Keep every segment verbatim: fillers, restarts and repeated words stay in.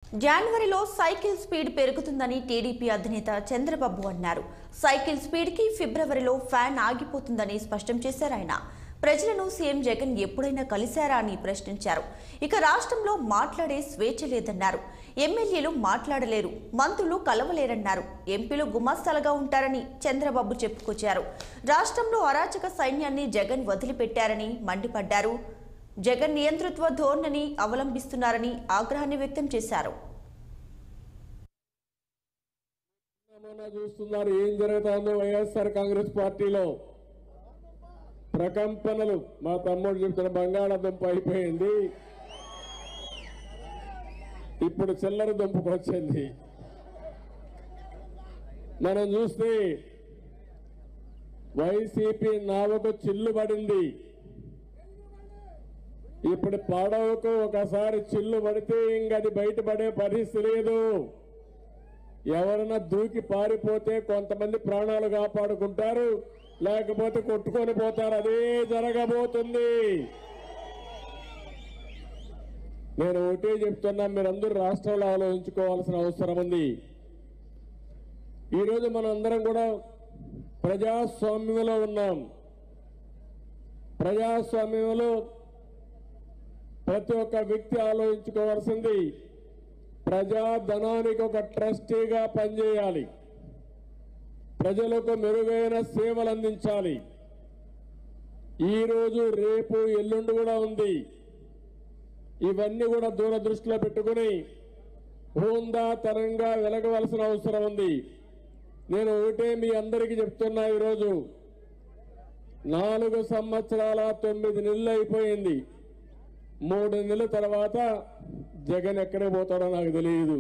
జనవరిలో cycle speed పెరుగుతుందని TDP అధినేత చంద్రబాబు అన్నారు. సైకిల్ స్పీడ్ కి ఫిబ్రవరిలో ఫ్యాన్ ఆగిపోతుందని స్పష్టం చేశారు ఆయన. ప్రజలను సీఎం జగన్ ఎప్పుడైనా కలిశారా అని ప్రశ్నించారు. ఇక రాష్ట్రంలో మాట్లాడే స్వేచ్ఛ లేదన్నారు. ఎమ్మెల్యేలు మాట్లాడలేరు, మంత్రులు కలవలేరన్నారు. ఎంపీలు గుమాస్తాలుగా ఉంటారని చంద్రబాబు చెప్పుకొచ్చారు. రాష్ట్రంలో అరాచక సైన్యాన్ని జగన్ వదిలిపెట్టారని మండిపడ్డారు. జగన్ నియంతృత్వ ధోరణిని అవలంబిస్తున్నారని ఆగ్రహాన్ని వ్యక్తం చేశారు. చూస్తున్నారు ఏం జరుగుతుందో వైఎస్ఆర్ కాంగ్రెస్ పార్టీలో ప్రకంపనలు. మా తమ్ముడు చెప్తున్న బంగాళాదుంప అయిపోయింది, ఇప్పుడు చిల్లర దుంపకు వచ్చింది. మనం చూస్తే వైసీపీ నావకు చిల్లు పడింది. ఇప్పుడు పడవకు ఒకసారి చిల్లు పడితే ఇంక అది బయటపడే పరిస్థితి లేదు. ఎవరన్నా దూకి పారిపోతే కొంతమంది ప్రాణాలు కాపాడుకుంటారు, లేకపోతే కొట్టుకొని పోతారు. అదే జరగబోతుంది. నేను ఒకటే చెప్తున్నా, మీరందరూ రాష్ట్రంలో ఆలోచించుకోవాల్సిన అవసరం ఉంది. ఈరోజు మనం అందరం కూడా ప్రజాస్వామ్యంలో ఉన్నాం. ప్రజాస్వామ్యంలో ప్రతి ఒక్క వ్యక్తి ఆలోచించుకోవాల్సింది, ప్రజాధనానికి ఒక ట్రస్టీగా పనిచేయాలి, ప్రజలకు మెరుగైన సేవలు అందించాలి. ఈరోజు రేపు ఎల్లుండి కూడా ఉంది. ఇవన్నీ కూడా దూరదృష్టిలో పెట్టుకుని హోందాతనంగా వెలగవలసిన అవసరం ఉంది. నేను ఒకటే మీ అందరికీ చెప్తున్నా, ఈరోజు నాలుగు సంవత్సరాల తొమ్మిది నెలలు అయిపోయింది. మూడు నెలల తర్వాత జగన్ ఎక్కడికి పోతాడో నాకు తెలియదు.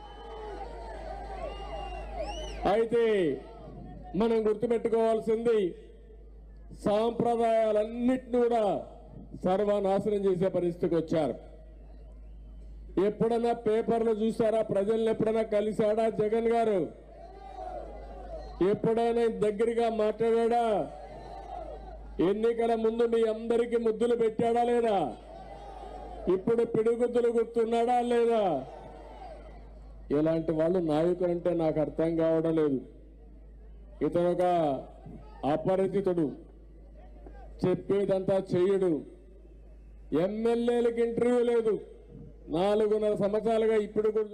అయితే మనం గుర్తుపెట్టుకోవాల్సింది, సాంప్రదాయాలన్నిటిని కూడా సర్వనాశనం చేసే పరిస్థితికి వచ్చారు. ఎప్పుడన్నా పేపర్లు చూసారా? ప్రజల్ని ఎప్పుడైనా కలిశాడా జగన్ గారు? ఎప్పుడైనా దగ్గరగా మాట్లాడా? ఎన్నికల ముందు మీ అందరికీ ముద్దులు పెట్టాడా లేదా? ఇప్పుడు పిడుగుద్దులు గుర్తున్నాడా లేదా? ఇలాంటి వాళ్ళు నాయకులు అంటే నాకు అర్థం కావడం లేదు. ఇతను ఒక అపరిచితుడు, చెప్పేదంతా చెయ్యడు. ఎమ్మెల్యేలకు ఇంటర్వ్యూ లేదు. నాలుగున్నర సంవత్సరాలుగా ఇప్పుడు